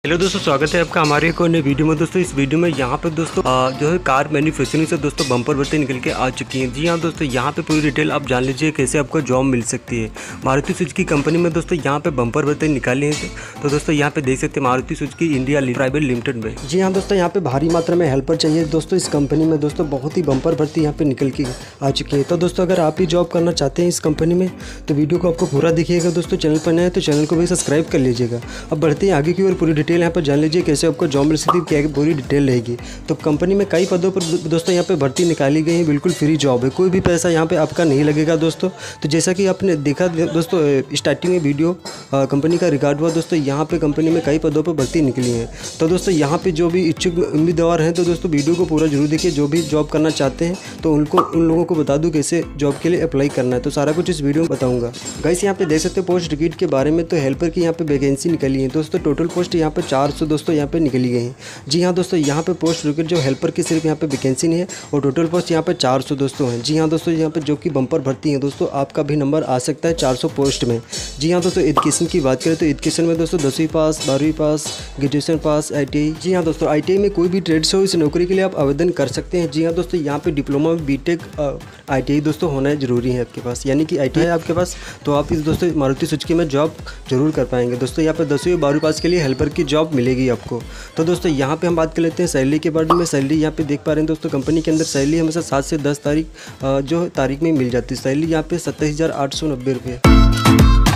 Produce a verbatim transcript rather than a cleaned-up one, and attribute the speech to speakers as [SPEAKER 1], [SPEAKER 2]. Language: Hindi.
[SPEAKER 1] हेलो दोस्तों, स्वागत है आपका हमारे एक और नए वीडियो में। दोस्तों इस वीडियो में यहाँ पे दोस्तों आ, जो है कार मैन्युफैक्चरिंग से दोस्तों बम्पर भर्ती निकल के आ चुकी हैं। जी हाँ दोस्तों, यहाँ पे पूरी डिटेल आप जान लीजिए कैसे आपको जॉब मिल सकती है। मारुति सुजुकी कंपनी में दोस्तों यहाँ पे बम्पर भर्ती निकाली है। तो दोस्तों यहाँ पे देख सकते हैं Maruti Suzuki India private limited में।
[SPEAKER 2] जी हाँ दोस्तों, यहाँ पे भारी मात्रा में हेल्पर चाहिए दोस्तों। इस कंपनी में दोस्तों बहुत ही बम्पर भर्ती यहाँ पे निकल के आ चुकी है। तो दोस्तों अगर आप भी जॉब करना चाहते हैं इस कंपनी में तो वीडियो को आपको पूरा देखिएगा। दोस्तों चैनल पर नए हैं तो चैनल को भी सब्सक्राइब कर लीजिएगा। अब बढ़ते हैं आगे की ओर, पूरी डिटेल यहाँ पर जान लीजिए कैसे आपको जॉब मिल सकती है, क्या पूरी डिटेल रहेगी। तो कंपनी में कई पदों पर दोस्तों यहाँ पे भर्ती निकाली गई है। बिल्कुल फ्री जॉब है, कोई भी पैसा यहाँ पे आपका नहीं लगेगा दोस्तों। तो जैसा कि आपने देखा दोस्तों स्टार्टिंग में वीडियो कंपनी का रिकॉर्ड हुआ दोस्तों, यहाँ पे कंपनी में कई पदों पर भर्ती निकली है। तो दोस्तों यहाँ पे जो भी इच्छुक उम्मीदवार हैं तो दोस्तों वीडियो को पूरा जरूर देखिए। जो भी जॉब करना चाहते हैं तो उनको उन लोगों को बता दूँ कैसे जॉब के लिए अप्लाई करना है। तो सारा कुछ इस वीडियो में बताऊँगा। गाइस यहाँ पे देख सकते हैं पोस्ट टिकट के बारे में। तो हेल्पर की यहाँ पे वैकेंसी निकली है दोस्तों। टोटल पोस्ट यहाँ पे चार सौ दोस्तों यहाँ पे निकली गई हैं। जी हाँ दोस्तों, यहाँ पे पोस्ट टिकट जो हेल्पर की सिर्फ यहाँ पे वैकेंसी नहीं है और टोटल पोस्ट यहाँ पे चार सौ दोस्तों हैं। जी हाँ दोस्तों, यहाँ पे जो कि बम्पर भर्ती है दोस्तों, आपका भी नंबर आ सकता है चार सौ पोस्ट में। जी हाँ दोस्तों, एजुकेशन की बात करें तो एजुकेशन में दोस्तों दसवीं पास, बारहवीं पास, ग्रेजुएशन पास, आई टी आई। जी हाँ दोस्तों, आई टी आई में कोई भी ट्रेड से हो इस नौकरी के लिए आप आवेदन कर सकते हैं। जी हाँ दोस्तों, यहाँ पे डिप्लोमा में B tech I T I दोस्तों होना जरूरी है आपके पास, यानी कि आई टी आई आपके पास, तो आप इस दोस्तों मारुति सुजुकी में जॉब जरूर कर पाएंगे। दोस्तों यहाँ पे दसवीं और बारहवीं पास के लिए हेल्पर की जॉब मिलेगी आपको। तो दोस्तों यहाँ पे हम बात कर लेते हैं सैलरी के बारे में। सैलरी यहाँ पे देख पा रहे हैं दोस्तों, कंपनी के अंदर सैलरी हमेशा सात से दस तारीख जो तारीख में मिल जाती है। सैलरी यहाँ पे सत्ताईस हज़ार आठ सौ नब्बे रुपये